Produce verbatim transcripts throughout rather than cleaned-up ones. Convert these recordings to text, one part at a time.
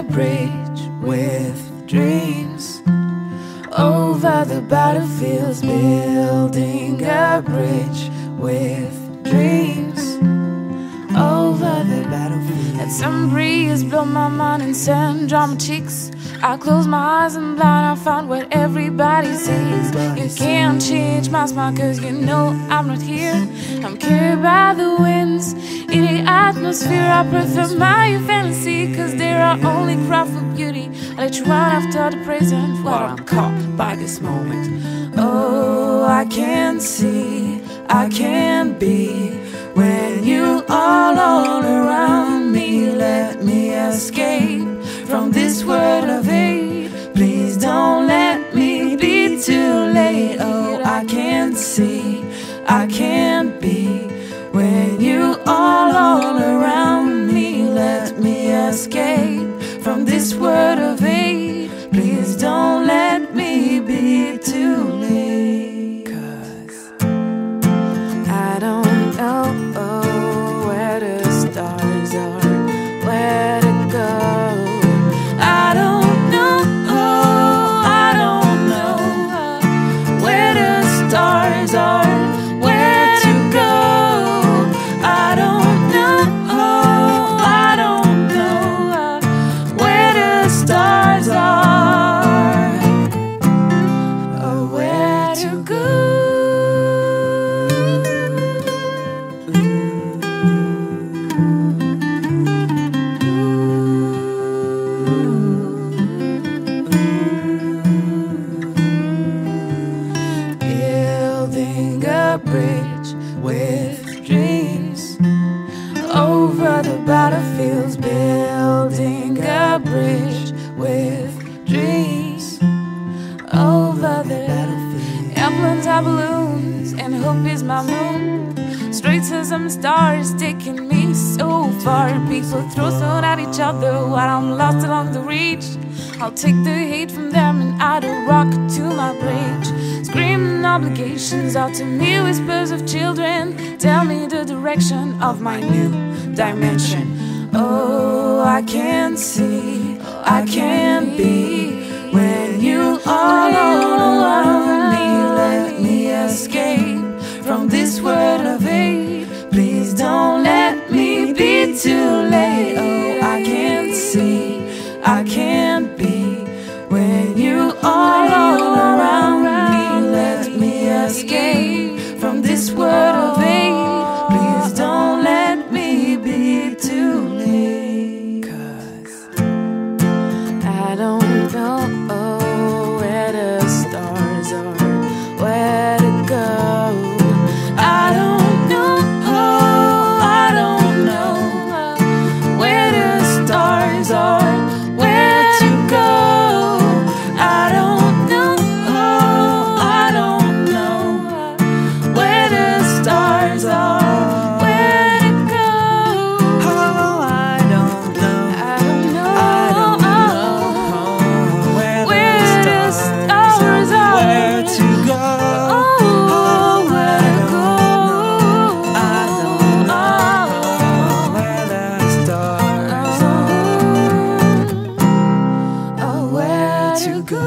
bridge with dreams over the battlefields, building a bridge with dreams over the battlefield. Let some breeze blow my mind and send dry my cheeks. I close my eyes and blind, I found what everybody sees. You can't change my smile cause you know I'm not here. I'm carried by the winds in the atmosphere. I prefer my fantasy cause there are only cry for beauty. I let you run after the present while I'm caught by this moment. Oh, I can't see, I can't be when you all all around me. Let me escape from this world of hate. Please don't let me be too late. Oh, I can't see, I can't be when you all all around me. Let me escape from this world of hate. Please don't let me be too late. Cause I don't know where the stars are, where to go. I don't know, I don't know where the stars are, where to go. I don't know, I don't know where the stars are, or where to go. Building a bridge with dreams over the battlefields, building a bridge with dreams over the battlefield. Airplanes are balloons and hope is my moon. Straight to some stars taking me so far. People throw stone at each other while I'm lost along the reach. I'll take the hate from them and add a rock to my bridge. Screaming obligations out to me, whispers of children. Tell me the direction of my new dimension. Oh, I can't see, I can't be when you all all around me. Let me escape from this world of hate. Please don't let me be too late. Oh, I can't see, I can't be when you all all around me. Let me escape from this world of hate. Please don't let me be too late. Cause I don't know where the stars are, where to go. I don't know, I don't know where the stars are, where to go. I don't know, I don't know where the stars are, where to go. Oh, I don't know, I don't know, I don't know where the stars are, where to go. Oh, where to go. I don't know where the stars are, Oh, where to go.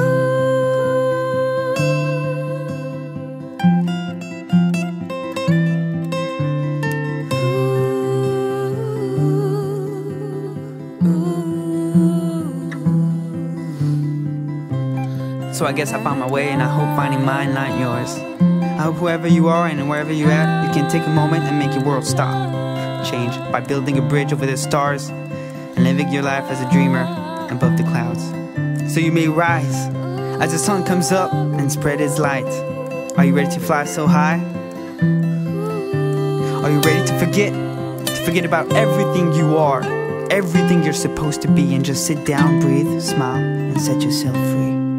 So I guess I found my way, and I hope finding mine, not yours. I hope whoever you are and wherever you're at, you can take a moment and make your world stop. Change by building a bridge over the stars and living your life as a dreamer above the clouds. So you may rise as the sun comes up and spread its light. Are you ready to fly so high? Are you ready to forget? To forget about everything you are, everything you're supposed to be, and just sit down, breathe, smile, and set yourself free.